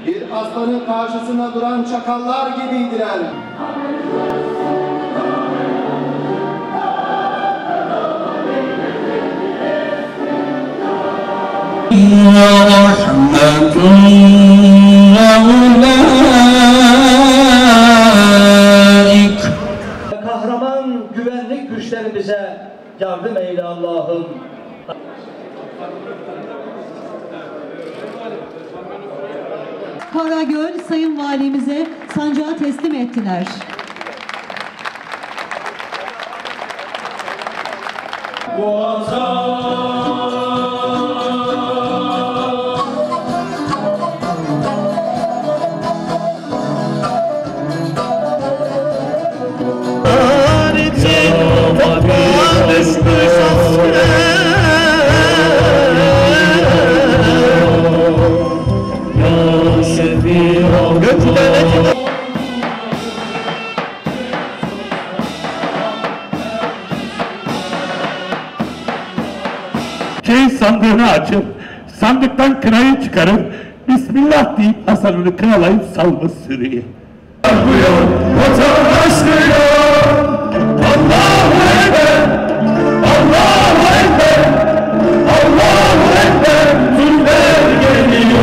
Bir aslanın karşısında duran çakallar gibiydiler. Kahraman güvenlik güçlerimize yardım eyle Allah'ım. Karagöl Sayın Valimize sancağı teslim ettiler. Sandığını açıp, sandıktan kınayı çıkarıp, Bismillah deyip Hasan'ını kınalayıp salmış sürüye. Buyur, vatandaş diyor, Allahu Ekber, Allahu Ekber, Allahu Ekber, Türkler geliyor.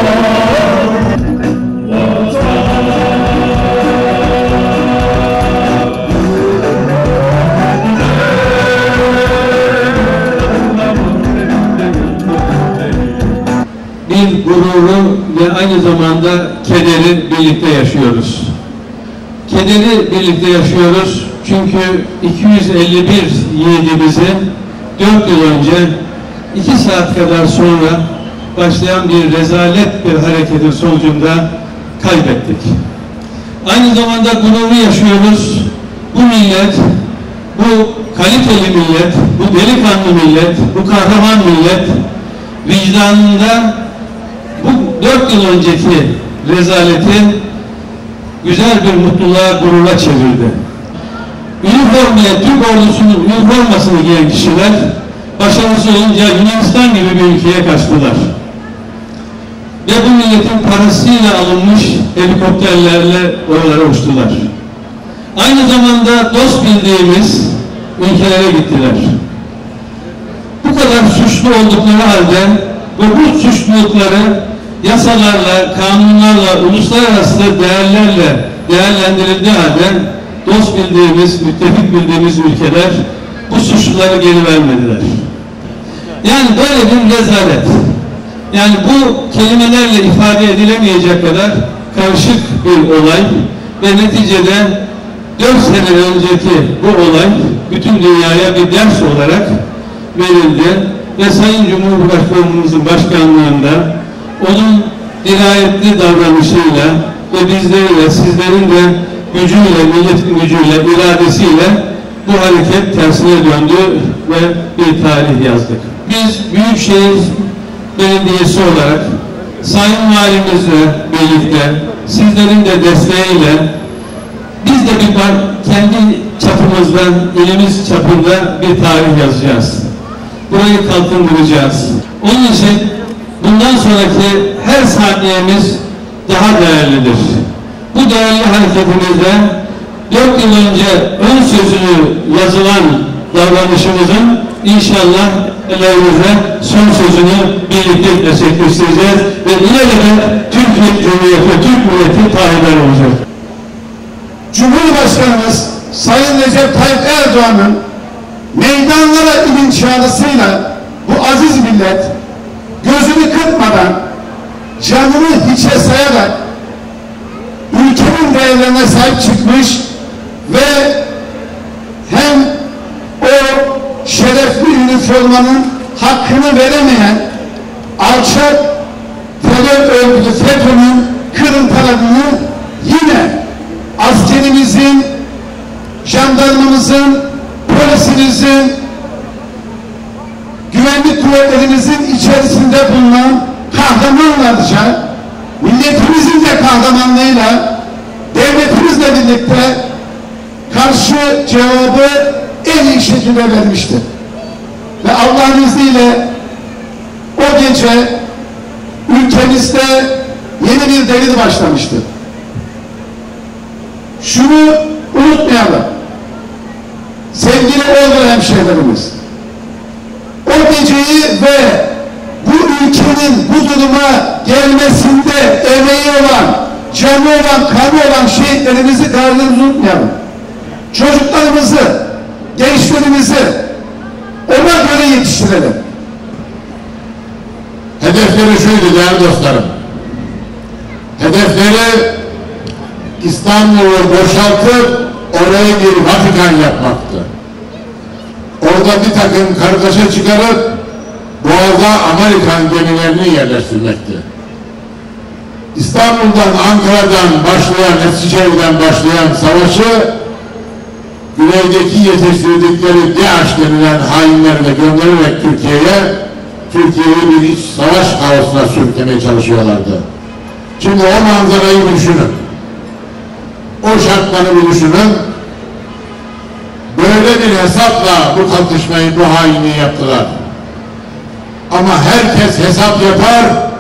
Bir gururu ve aynı zamanda kederi birlikte yaşıyoruz. Kederi birlikte yaşıyoruz çünkü 251 yiğidimizi 4 yıl önce 2 saat kadar sonra başlayan bir rezalet bir hareketin sonucunda kaybettik. Aynı zamanda gururu yaşıyoruz. Bu millet, bu kaliteli millet, bu delikanlı millet, bu kahraman millet vicdanında bu 4 yıl önceki rezaleti güzel bir mutluluğa, gurura çevirdi. Üniformaya, Türk ordusunun üniformasını giyen kişiler başarısız olunca Yunanistan gibi bir ülkeye kaçtılar. Ve bu milletin parasıyla alınmış helikopterlerle oralara uçtular. Aynı zamanda dost bildiğimiz ülkelere gittiler. Bu kadar suçlu oldukları halde ve bu suçlulukları yasalarla, kanunlarla, uluslararası değerlerle değerlendirildiği halde dost bildiğimiz, müttefik bildiğimiz ülkeler bu suçluları geri vermediler. Yani böyle bir rezalet. Yani bu kelimelerle ifade edilemeyecek kadar karışık bir olay ve neticede 4 sene önceki bu olay bütün dünyaya bir ders olarak verildi ve Sayın Cumhurbaşkanımızın başkanlığında onun dirayetli davranışıyla ve bizlerle, sizlerin de gücüyle, milletin gücüyle, iradesiyle bu hareket tersine döndü ve bir tarih yazdık. Biz Büyükşehir Belediyesi olarak Sayın Valimizle birlikte, sizlerin de desteğiyle biz de bir kendi çapımızdan, ilimiz çapında bir tarih yazacağız. Burayı kalkındıracağız. Onun için bundan sonraki her saniyemiz daha değerlidir. Bu değerli hareketimizde 4 yıl önce ön sözünü yazılan davranışımızın inşallah ellerimize son sözünü birlikte gerçekleştireceğiz ve ileride Türkiye Cumhuriyeti, Türk milleti tarihler olacak. Cumhurbaşkanımız Sayın Recep Tayyip Erdoğan'ın meydanlara inin çağrısıyla bu aziz millet gözünü kırpmadan, canını hiçe sayarak ülkenin değerlerine sahip çıkmış ve hem o şerefli üniformanın hakkını veremeyen alçak terör örgütü FETÖ'nün kırıntılarını yine askerimizin, jandarmamızın, polisimizin, güvenlik kuvvetlerimizin içerisinde bulunan kahramanlarca milletimizin de kahramanlığıyla devletimizle birlikte karşı cevabı en iyi şekilde vermiştir. Ve Allah'ın izniyle o gece ülkemizde yeni bir devir başlamıştı. Şunu unutmayalım. Sevgili Ordu hemşehrilerimiz, o geceyi ve bu ülkenin bu duruma gelmesinde emeği olan, canı olan, kanı olan şehitlerimizi gardımızı unutmayalım. Çocuklarımızı, gençlerimizi ona göre yetiştirelim. Hedefleri şuydu değerli dostlarım. Hedefleri İstanbul'u boşaltıp oraya bir Vatikan yapmaktı. Orada bir takım kargaşa çıkarıp Boğaz'a Amerikan gemilerini yerleştirmekti. İstanbul'dan, Ankara'dan başlayan, Eskişehir'den başlayan savaşı güneydeki yetiştirdikleri DAEŞ denilen hainlerle göndererek Türkiye'yi bir iç savaş kaosuna sürüklemeye çalışıyorlardı. Şimdi o manzarayı düşünün. O şartları bir düşünün. Böyle bir hesapla bu kalkışmayı, bu hainliği yaptılar. Ama herkes hesap yapar,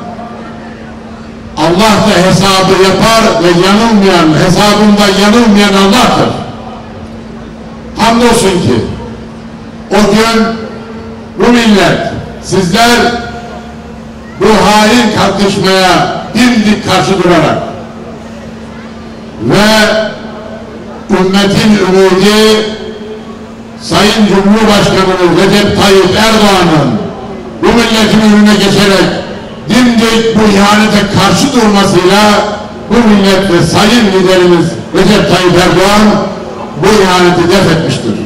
Allah da hesabı yapar ve hesabında yanılmayan Allah'tır. Hamdolsun ki o gün bu millet, sizler bu hain kalkışmaya dimdik karşı durarak ve ümmetin ümidi Sayın Cumhurbaşkanımız Recep Tayyip Erdoğan'ın bu milletin önüne geçerek dimdik bu ihanete karşı durmasıyla bu millet ve sayın liderimiz Recep Tayyip Erdoğan bu ihaneti def etmiştir.